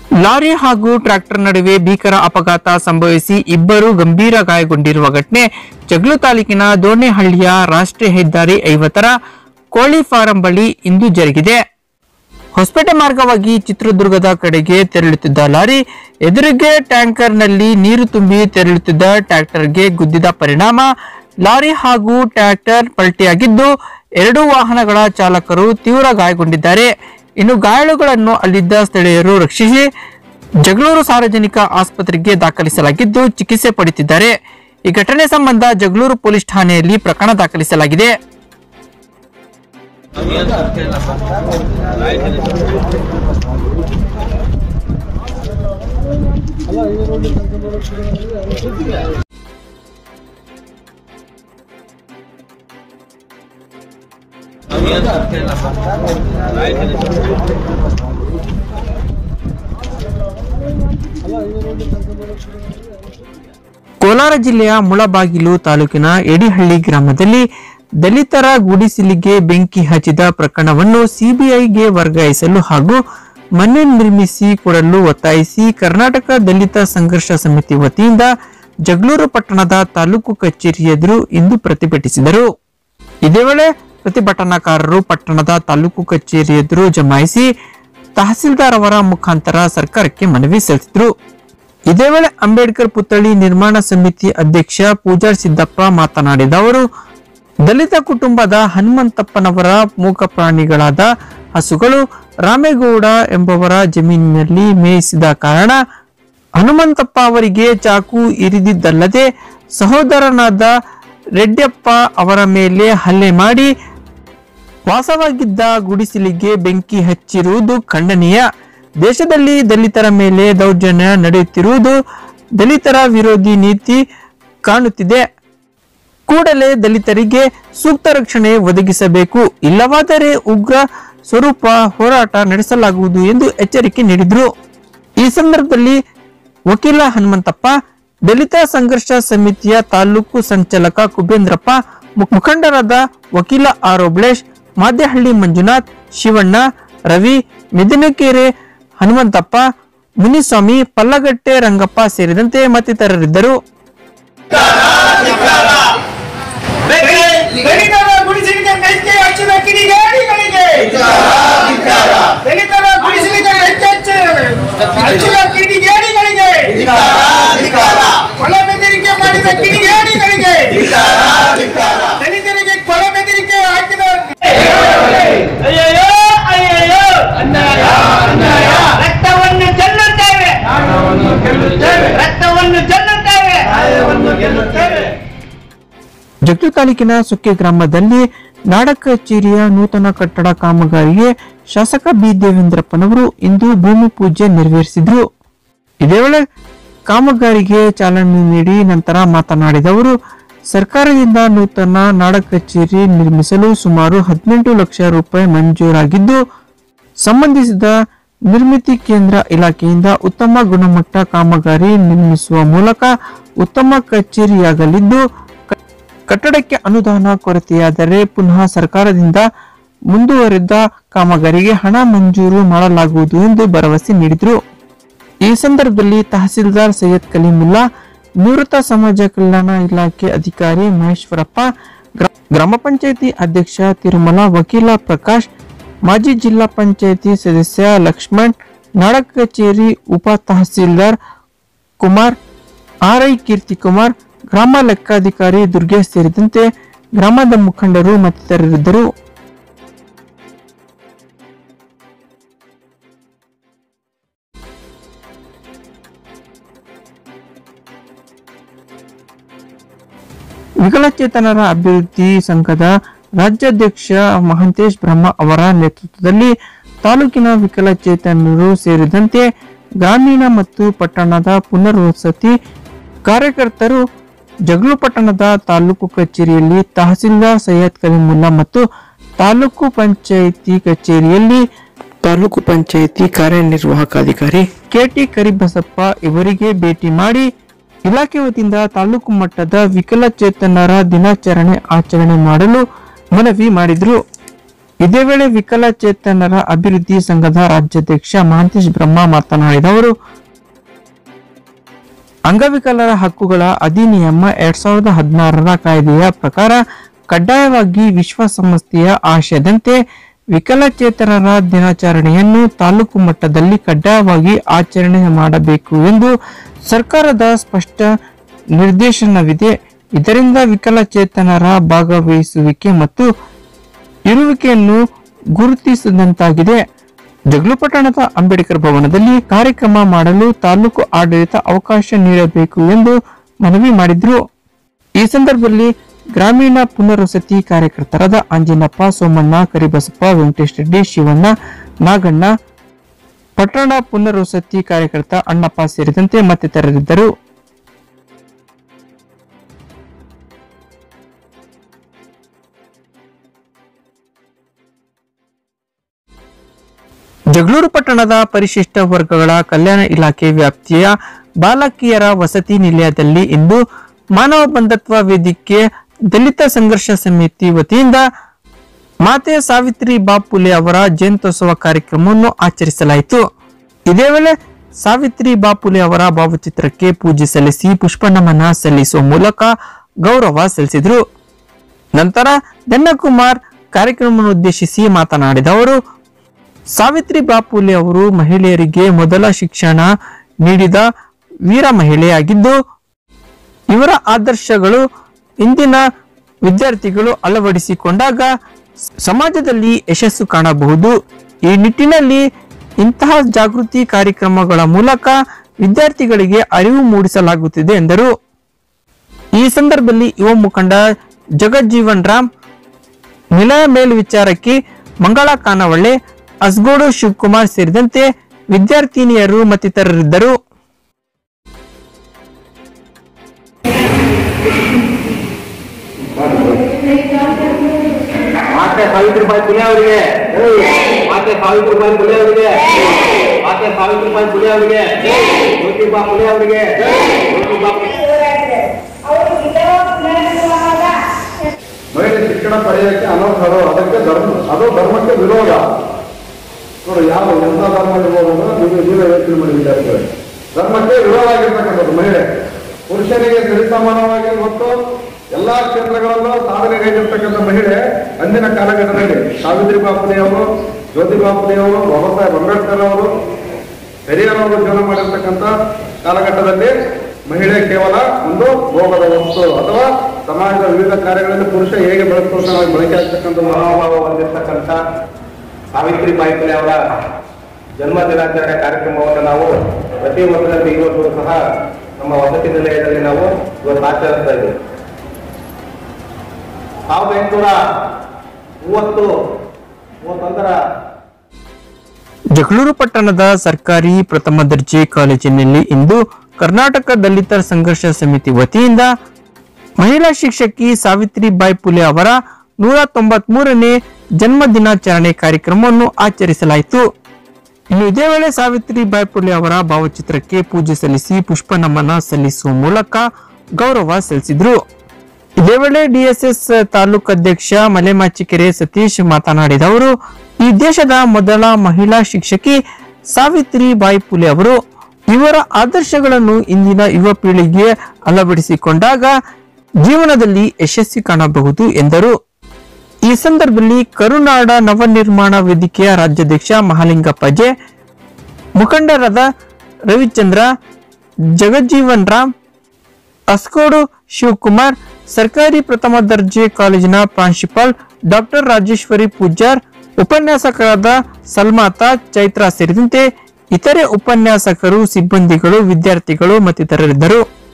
Lorry ಹಾಗೂ tractor ನಡುವೆ ಭೀಕರ ಅಪಘಾತ ಸಂಭವಿಸಿ ಇಬ್ಬರು ಗಂಭೀರ ಗಾಯಗೊಂಡಿರುವ ಘಟನೆ ಜಗಳೂರು ತಾಲೂಕಿನ ದೋಣೆಹಳ್ಳಿಯ ರಾಷ್ಟ್ರೀಯ ಹೆದ್ದಾರಿ 50ರ ಕೋಳಿ ಫಾರಂ ಬಳಿ ಇಂದು ಜರುಗಿದೆ. ಹೊಸಪೇಟೆ ಮಾರ್ಗವಾಗಿ ಚಿತ್ರದುರ್ಗದ ಕಡೆಗೆ ತೆರಳುತ್ತಿದ್ದ ಲಾರಿ ಎದುರಿಗೆ ಟ್ಯಾಂಕರ್ನಲ್ಲಿ ನೀರು ತುಂಬಿ ತೆರಳುತ್ತಿದ್ದ ಟ್ರ್ಯಾಕ್ಟರ್ಗೆ ಗುದ್ದಿದ ಪರಿಣಾಮ ಲಾರಿ ಹಾಗೂ ಟ್ರ್ಯಾಕ್ಟರ್ ಪಲ್ಟಿಯಾಗಿದ್ದು ಎರಡೂ ವಾಹನಗಳ ಚಾಲಕರು ತೀವ್ರ ಗಾಯಗೊಂಡಿದ್ದಾರೆ. ಇನ್ನು ಗಾಯಾಳುಗಳನ್ನು ಅಲ್ಲಿದ್ದ ಸ್ಥಳೀಯರು ರಕ್ಷಿಸಿ ಜಗಳೂರು ಸಾರ್ವಜನಿಕ ಆಸ್ಪತ್ರೆಗೆ ದಾಖಲಿಸಲಾಗಿದ್ದು ಚಿಕಿತ್ಸೆ ಪಡೆಯುತ್ತಿದ್ದಾರೆ. ಈ ಘಟನೆ ಸಂಬಂಧ ಜಗಳೂರು ಪೊಲೀಸ್ ಠಾಣೆಯಲ್ಲಿ ಪ್ರಕರಣ ದಾಖಲಿಸಲಾಗಿದೆ. ಕೋಲಾರ ಜಿಲ್ಲೆಯ ಮುಳಬಾಗಿಲು ತಾಲೂಕಿನ ಎಡಿಹಳ್ಳಿ ಗ್ರಾಮದಲ್ಲಿ ದಲಿತರ ಗುಡಿಸಲಿಗೆ ಬೆಂಕಿ ಹಚ್ಚಿದ ಪ್ರಕರಣವನ್ನು ಸಿಬಿಐಗೆ ವರ್ಗಾಯಿಸಲು ಹಾಗೂ ಮನೆ ನಿರ್ಮಿಸಿ ಕೊಡಲು ಒತ್ತಾಯಿಸಿ ಕರ್ನಾಟಕ ದಲಿತ ಸಂಘರ್ಷ ಸಮಿತಿ ವತಿಯಿಂದ ಜಗಳೂರು ಪಟ್ಟಣದ ತಾಲೂಕು ಕಚೇರಿ ಎದುರು ಇಂದು ಪ್ರತಿಭಟಿಸಿದರು. ಇದೇ ವೇಳೆ ಪ್ರತಿಭಟನಾಕಾರರು ಪಟ್ಟಣದ ತಾಲೂಕು ಕಚೇರಿ ಎದುರು ಜಮಾಯಿಸಿ ತಹಸೀಲ್ದಾರ್ ಅವರ ಮುಖಾಂತರ ಸರ್ಕಾರಕ್ಕೆ ಮನವಿ ಸಲ್ಲಿಸಿದರು. ಇದೇ ವೇಳೆ ಅಂಬೇಡ್ಕರ್ ಪುತ್ಥಳಿ ನಿರ್ಮಾಣ ಸಮಿತಿ ಅಧ್ಯಕ್ಷ ಪೂಜಾರ್ ಸಿದ್ದಪ್ಪ ಮಾತನಾಡಿದ ಅವರು, ದಲಿತ ಕುಟುಂಬದ ಹನುಮಂತಪ್ಪನವರ ಮೂಕ ಪ್ರಾಣಿಗಳಾದ ಹಸುಗಳು ರಾಮೇಗೌಡ ಎಂಬುವರ ಜಮೀನಿನಲ್ಲಿ ಮೇಯಿಸಿದ ಕಾರಣ ಹನುಮಂತಪ್ಪ ಅವರಿಗೆ ಚಾಕು ಇರಿದಿದ್ದಲ್ಲದೆ ಸಹೋದರನಾದ ರೆಡ್ಡಪ್ಪ ಅವರ ಮೇಲೆ ಹಲ್ಲೆ ಮಾಡಿ ವಾಸವಾಗಿದ್ದ ಗುಡಿಸಲಿಗೆ ಬೆಂಕಿ ಹಚ್ಚಿರುವುದು ಖಂಡನೀಯ. ದೇಶದಲ್ಲಿ ದಲಿತರ ಮೇಲೆ ದೌರ್ಜನ್ಯ ನಡೆಯುತ್ತಿರುವುದು ದಲಿತರ ವಿರೋಧಿ ನೀತಿ ಕಾಣುತ್ತಿದೆ. ಕೂಡಲೇ ದಲಿತರಿಗೆ ಸೂಕ್ತ ರಕ್ಷಣೆ ಒದಗಿಸಬೇಕು, ಇಲ್ಲವಾದರೆ ಉಗ್ರ ಸ್ವರೂಪ ಹೋರಾಟ ನಡೆಸಲಾಗುವುದು ಎಂದು ಎಚ್ಚರಿಕೆ ನೀಡಿದರು. ಈ ಸಂದರ್ಭದಲ್ಲಿ ವಕೀಲ ಹನುಮಂತಪ್ಪ, ದಲಿತ ಸಂಘರ್ಷ ಸಮಿತಿಯ ತಾಲೂಕು ಸಂಚಾಲಕ ಕುಬೇಂದ್ರಪ್ಪ, ಮುಖಂಡರಾದ ವಕೀಲ ಆರೋಬ್ಲೇಶ್, ಮಾದೇಹಳ್ಳಿ ಮಂಜುನಾಥ್, ಶಿವಣ್ಣ, ರವಿ, ಮೆದಿನಕೆರೆ ಹನುಮಂತಪ್ಪ, ಮುನಿಸ್ವಾಮಿ, ಪಲ್ಲಗಟ್ಟೆ ರಂಗಪ್ಪ ಸೇರಿದಂತೆ ಮತ್ತಿತರರಿದ್ದರು. ಜಗಳೂರು ತಾಲೂಕಿನ ಸುಕ್ಕೆ ಗ್ರಾಮದಲ್ಲಿ ನಾಡ ಕಚೇರಿಯ ನೂತನ ಕಟ್ಟಡ ಕಾಮಗಾರಿಗೆ ಶಾಸಕ ಬಿ ದೇವೇಂದ್ರಪ್ಪನವರು ಇಂದು ಭೂಮಿ ಪೂಜೆ ನೆರವೇರಿಸಿದ್ರು. ಇದೇ ವೇಳೆ ಕಾಮಗಾರಿಗೆ ಚಾಲನೆ ನೀಡಿ ನಂತರ ಮಾತನಾಡಿದ ಅವರು, ಸರ್ಕಾರದಿಂದ ನೂತನ ನಾಡ ಕಚೇರಿ ನಿರ್ಮಿಸಲು ಸುಮಾರು 18 ಲಕ್ಷ ರೂಪಾಯಿ ಮಂಜೂರಾಗಿದ್ದು, ಸಂಬಂಧಿಸಿದ ನಿರ್ಮಿತಿ ಕೇಂದ್ರ ಇಲಾಖೆಯಿಂದ ಉತ್ತಮ ಗುಣಮಟ್ಟ ಕಾಮಗಾರಿ ನಿರ್ಮಿಸುವ ಮೂಲಕ ಉತ್ತಮ ಕಚೇರಿಯಾಗಲಿದ್ದು, ಕಟ್ಟಡಕ್ಕೆ ಅನುದಾನ ಕೊರತೆಯಾದರೆ ಪುನಃ ಸರ್ಕಾರದಿಂದ ಮುಂದುವರೆದ ಕಾಮಗಾರಿಗೆ ಹಣ ಮಂಜೂರು ಮಾಡಲಾಗುವುದು ಎಂದು ಭರವಸೆ ನೀಡಿದರು. ಈ ಸಂದರ್ಭದಲ್ಲಿ ತಹಸೀಲ್ದಾರ್ ಸೈಯದ್ ಕಲೀಮುಲ್ಲಾ, ನಿವೃತ್ತ ಸಮಾಜ ಕಲ್ಯಾಣ ಇಲಾಖೆ ಅಧಿಕಾರಿ ಮಹೇಶ್ವರಪ್ಪ, ಗ್ರಾಮ ಪಂಚಾಯಿತಿ ಅಧ್ಯಕ್ಷ ತಿರುಮಲ, ವಕೀಲ ಪ್ರಕಾಶ್, ಮಾಜಿ ಜಿಲ್ಲಾ ಪಂಚಾಯಿತಿ ಸದಸ್ಯ ಲಕ್ಷ್ಮಣ್, ನಾಡ ಕಚೇರಿ ಉಪ ತಹಸೀಲ್ದಾರ್ ಕುಮಾರ್, ಆರ್ಐ ಕೀರ್ತಿಕುಮಾರ್, ಗ್ರಾಮ ಲೆಕ್ಕಾಧಿಕಾರಿ ದುರ್ಗೇಶ್ ಸೇರಿದಂತೆ ಗ್ರಾಮದ ಮುಖಂಡರು ಮತ್ತಿತರರಿದ್ದರು. ವಿಕಲಚೇತನರ ಅಭಿವೃದ್ಧಿ ಸಂಘದ ರಾಜ್ಯಾಧ್ಯಕ್ಷ ಮಹಂತೇಶ್ ಬ್ರಹ್ಮ ಅವರ ನೇತೃತ್ವದಲ್ಲಿ ತಾಲೂಕಿನ ವಿಕಲಚೇತನರು ಸೇರಿದಂತೆ ಗ್ರಾಮೀಣ ಮತ್ತು ಪಟ್ಟಣದ ಪುನರ್ವಸತಿ ಕಾರ್ಯಕರ್ತರು ಜಗಳೂರು ಪಟ್ಟಣದ ತಾಲೂಕು ಕಚೇರಿಯಲ್ಲಿ ತಹಸೀಲ್ದಾರ್ ಸೈಯದ್ ಕಲೀಮುಲ್ಲಾ ಮತ್ತು ತಾಲೂಕು ಪಂಚಾಯಿತಿ ಕಚೇರಿಯಲ್ಲಿ ತಾಲೂಕು ಪಂಚಾಯಿತಿ ಕಾರ್ಯನಿರ್ವಾಹಕಾಧಿಕಾರಿ ಕೆಟಿ ಕರಿಬಸಪ್ಪ ಇವರಿಗೆ ಭೇಟಿ ಮಾಡಿ ಇಲಾಖೆ ವತಿಯಿಂದ ತಾಲೂಕು ಮಟ್ಟದ ವಿಕಲಚೇತನರ ದಿನಾಚರಣೆ ಆಚರಣೆ ಮಾಡಲು ಮನವಿ ಮಾಡಿದರು. ಇದೇ ವೇಳೆ ವಿಕಲಚೇತನರ ಅಭಿವೃದ್ಧಿ ಸಂಘದ ರಾಜ್ಯಾಧ್ಯಕ್ಷ ಮಹಾಂತೇಶ್ ಬ್ರಹ್ಮ ಮಾತನಾಡಿದವರು, ಅಂಗವಿಕಲರ ಹಕ್ಕುಗಳ ಅಧಿನಿಯಮ 2016ರ ಕಾಯ್ದೆಯ ಪ್ರಕಾರ ಕಡ್ಡಾಯವಾಗಿ ವಿಶ್ವಸಂಸ್ಥೆಯ ಆಶಯದಂತೆ ವಿಕಲಚೇತನರ ದಿನಾಚರಣೆಯನ್ನು ತಾಲೂಕು ಮಟ್ಟದಲ್ಲಿ ಕಡ್ಡಾಯವಾಗಿ ಆಚರಣೆ ಮಾಡಬೇಕು ಎಂದು ಸರ್ಕಾರದ ಸ್ಪಷ್ಟ ನಿರ್ದೇಶನವಿದೆ. ಇದರಿಂದ ವಿಕಲಚೇತನರ ಭಾಗವಹಿಸುವಿಕೆ ಮತ್ತು ಇರುವಿಕೆಯನ್ನು ಗುರುತಿಸಿದಂತಾಗಿದೆ. ಜಗಳೂರು ಪಟ್ಟಣದ ಅಂಬೇಡ್ಕರ್ ಭವನದಲ್ಲಿ ಕಾರ್ಯಕ್ರಮ ಮಾಡಲು ತಾಲೂಕು ಆಡಳಿತ ಅವಕಾಶ ನೀಡಬೇಕು ಎಂದು ಮನವಿ ಮಾಡಿದ್ರು. ಈ ಸಂದರ್ಭದಲ್ಲಿ ಗ್ರಾಮೀಣ ಪುನರ್ವಸತಿ ಕಾರ್ಯಕರ್ತರಾದ ಅಂಜಿನಪ್ಪ, ಸೋಮಣ್ಣ, ಕರಿಬಸಪ್ಪ, ವೆಂಕಟೇಶ್ ರೆಡ್ಡಿ, ಶಿವಣ್ಣ, ನಾಗಣ್ಣ, ಪಟ್ಟಣ ಪುನರ್ವಸತಿ ಕಾರ್ಯಕರ್ತ ಅಣ್ಣಪ್ಪ ಸೇರಿದಂತೆ ಮತ್ತಿತರರಿದ್ದರು. ಜಗಳೂರು ಪಟ್ಟಣದ ಪರಿಶಿಷ್ಟ ವರ್ಗಗಳ ಕಲ್ಯಾಣ ಇಲಾಖೆ ವ್ಯಾಪ್ತಿಯ ಬಾಲಕಿಯರ ವಸತಿ ನಿಲಯದಲ್ಲಿ ಇಂದು ಮಾನವ ಬಂಧುತ್ವ ವೇದಿಕೆ ದಲಿತ ಸಂಘರ್ಷ ಸಮಿತಿ ವತಿಯಿಂದ ಮಾತೆ ಸಾವಿತ್ರಿಬಾಯಿ ಫುಲೆ ಅವರ ಜಯಂತ್ಯೋತ್ಸವ ಕಾರ್ಯಕ್ರಮವನ್ನು ಆಚರಿಸಲಾಯಿತು. ಇದೇ ವೇಳೆ ಸಾವಿತ್ರಿಬಾಯಿ ಫುಲೆ ಅವರ ಭಾವಚಿತ್ರಕ್ಕೆ ಪೂಜೆ ಸಲ್ಲಿಸಿ ಪುಷ್ಪನಮನ ಸಲ್ಲಿಸುವ ಮೂಲಕ ಗೌರವ ಸಲ್ಲಿಸಿದರು. ನಂತರ ದನ್ನಕುಮಾರ್ ಕಾರ್ಯಕ್ರಮವನ್ನು ಉದ್ದೇಶಿಸಿ ಮಾತನಾಡಿದ ಅವರು, ಸಾವಿತ್ರಿಬಾಯಿ ಫುಲೆ ಅವರು ಮಹಿಳೆಯರಿಗೆ ಮೊದಲ ಶಿಕ್ಷಣ ನೀಡಿದ ವೀರ ಮಹಿಳೆಯಾಗಿದ್ದು, ಇವರ ಆದರ್ಶಗಳು ಇಂದಿನ ವಿದ್ಯಾರ್ಥಿಗಳು ಅಳವಡಿಸಿಕೊಂಡಾಗ ಸಮಾಜದಲ್ಲಿ ಯಶಸ್ಸು ಕಾಣಬಹುದು. ಈ ನಿಟ್ಟಿನಲ್ಲಿ ಇಂತಹ ಜಾಗೃತಿ ಕಾರ್ಯಕ್ರಮಗಳ ಮೂಲಕ ವಿದ್ಯಾರ್ಥಿಗಳಿಗೆ ಅರಿವು ಮೂಡಿಸಲಾಗುತ್ತಿದೆ ಎಂದರು. ಈ ಸಂದರ್ಭದಲ್ಲಿ ಯುವ ಮುಖಂಡ ಜಗಜ್ಜೀವನ್ ರಾಮ್, ನಿಲಯ ಮೇಲ್ವಿಚಾರಕಿ ಮಂಗಳಾ ಕಾನವಳ್ಳೆ, ಅಸ್ಗೋಡು ಶಿವಕುಮಾರ್ ಸೇರಿದಂತೆ ವಿದ್ಯಾರ್ಥಿನಿಯರು ಮತ್ತಿತರರಿದ್ದರು. ಮಾತೆ ಸಾವಿತ್ರಿಬಾಯಿ ಫುಲೆ ಅವರಿಗೆ, ಮಾತೆ ಸಾವಿತ್ರಿಬಾಯಿ ಫುಲೆ ಅವರಿಗೆ, ಮಾತೆ ಸಾವಿತ್ರಿಬಾಯಿ ಫುಲೆ ಅವರಿಗೆ, ಜ್ಯೋತಿಬಾ ಫುಲೆ ಅವರಿಗೆ, ಮಹಿಳೆ ಶಿಕ್ಷಣ ಪಡೆಯಕ್ಕೆ ಅನರ್ಹರು, ಅದಕ್ಕೆ ಅದು ಧರ್ಮಕ್ಕೆ ವಿರೋಧ. ನೋಡಿ, ಯಾವ ಎಂಥ ಧರ್ಮ ಇರ್ಬೋದು ನೀವೇ ಯೋಚನೆ ಮಾಡಿ ವಿದ್ಯಾರ್ಥಿಗಳು. ಧರ್ಮಕ್ಕೆ ವಿರೋಧ ಆಗಿರ್ತಕ್ಕಂಥದ್ದು ಮಹಿಳೆ. ಪುರುಷನಿಗೆ ಸರಿಸಮಾನವಾಗಿ ಮತ್ತು ಎಲ್ಲಾ ಕ್ಷೇತ್ರಗಳಲ್ಲೂ ಸಾಧನೆಗೈದಿರ್ತಕ್ಕಂಥ ಮಹಿಳೆ ಅಂದಿನ ಕಾಲಘಟ್ಟದಲ್ಲಿ ಸಾವಿತ್ರಿಬಾಯಿ ಫುಲೆ ಅವರು, ಜ್ಯೋತಿಬಾ ಫುಲೆ ಅವರು, ಬಾಬಾ ಸಾಹೇಬ್ ಅಂಬೇಡ್ಕರ್ ಅವರು, ಪೆರಿಯಾರ್ ಜೀವನ ಮಾಡಿರ್ತಕ್ಕಂಥ ಕಾಲಘಟ್ಟದಲ್ಲಿ ಮಹಿಳೆ ಕೇವಲ ಒಂದು ಭೋಗದ ವಸ್ತು ಅಥವಾ ಸಮಾಜದ ವಿವಿಧ ಕಾರ್ಯಗಳಲ್ಲಿ ಪುರುಷ ಹೇಗೆ ಬಳಸ್ಕೊಂಡು ಬಳಕೆ ಆಗ್ತಕ್ಕಂಥ ಮನೋಭಾವ ಹೊಂದಿರ್ತಕ್ಕಂಥ ಸಾವಿತ್ರಿಬಾಯಿ ಫುಲೆ ಅವರ ಜನ್ಮ ದಿನಾಚರಣೆ ಕಾರ್ಯಕ್ರಮವನ್ನು ನಾವು ಪ್ರತಿ ವರ್ಷದಲ್ಲಿ ಇವತ್ತು ಸಹ ನಮ್ಮ ವಸತಿ ನಿಲಯದಲ್ಲಿ ನಾವು ಇವತ್ತು ಆಚರಿಸ್ತಾ ಇದ್ದೇವೆ. 1831 ಜಗಳೂರು ಪಟ್ಟಣದ ಸರ್ಕಾರಿ ಪ್ರಥಮ ದರ್ಜೆ ಕಾಲೇಜಿನಲ್ಲಿ ಇಂದು ಕರ್ನಾಟಕ ದಲಿತ ಸಂಘರ್ಷ ಸಮಿತಿ ವತಿಯಿಂದ ಮಹಿಳಾ ಶಿಕ್ಷಕಿ ಸಾವಿತ್ರಿಬಾಯಿ ಫುಲೆ ಅವರ 193ನೇ ಜನ್ಮ ದಿನಾಚರಣೆ ಕಾರ್ಯಕ್ರಮವನ್ನು ಆಚರಿಸಲಾಯಿತು. ಇನ್ನು ಇದೇ ವೇಳೆ ಸಾವಿತ್ರಿಬಾಯಿ ಫುಲೆ ಅವರ ಭಾವಚಿತ್ರಕ್ಕೆ ಪೂಜೆ ಸಲ್ಲಿಸಿ ಪುಷ್ಪ ನಮನ ಸಲ್ಲಿಸುವ ಮೂಲಕ ಗೌರವ ಸಲ್ಲಿಸಿದ್ರು. ಇದೇ ವೇಳೆ ಡಿಎಸ್ಎಸ್ ತಾಲೂಕು ಅಧ್ಯಕ್ಷ ಮಲೆಮಾಚಿಕೆರೆ ಸತೀಶ್ ಮಾತನಾಡಿದ ಅವರು, ಈ ದೇಶದ ಮೊದಲ ಮಹಿಳಾ ಶಿಕ್ಷಕಿ ಸಾವಿತ್ರಿಬಾಯಿ ಫುಲೆ ಅವರು. ಇವರ ಆದರ್ಶಗಳನ್ನು ಇಂದಿನ ಯುವ ಪೀಳಿಗೆ ಅಳವಡಿಸಿಕೊಂಡಾಗ ಜೀವನದಲ್ಲಿ ಯಶಸ್ವಿ ಕಾಣಬಹುದು ಎಂದರು. ಈ ಸಂದರ್ಭದಲ್ಲಿ ಕರುನಾಡ ನವನಿರ್ಮಾಣ ವೇದಿಕೆಯ ರಾಜ್ಯಾಧ್ಯಕ್ಷ ಮಹಾಲಿಂಗಪ್ಪ ಜೆ, ಮುಖಂಡರಾದ ರವಿಚಂದ್ರ, ಜಗಜ್ಜೀವನ್ ರಾಮ್, ಅಸ್ಕೋಡು ಶಿವಕುಮಾರ್, ಸರ್ಕಾರಿ ಪ್ರಥಮ ದರ್ಜೆ ಕಾಲೇಜಿನ ಪ್ರಾಂಶುಪಾಲ್ ಡಾಕ್ಟರ್ ರಾಜೇಶ್ವರಿ ಪೂಜಾರ್, ಉಪನ್ಯಾಸಕರಾದ ಸಲ್ಮಾತಾ, ಚೈತ್ರಾ ಸೇರಿದಂತೆ ಇತರೆ ಉಪನ್ಯಾಸಕರು, ಸಿಬ್ಬಂದಿಗಳು, ವಿದ್ಯಾರ್ಥಿಗಳು ಮತ್ತಿತರರಿದ್ದರು.